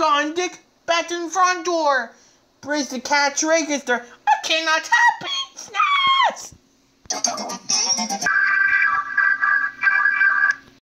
Gondik, Batton front door. Brace the catch register. I cannot help it. Snaps!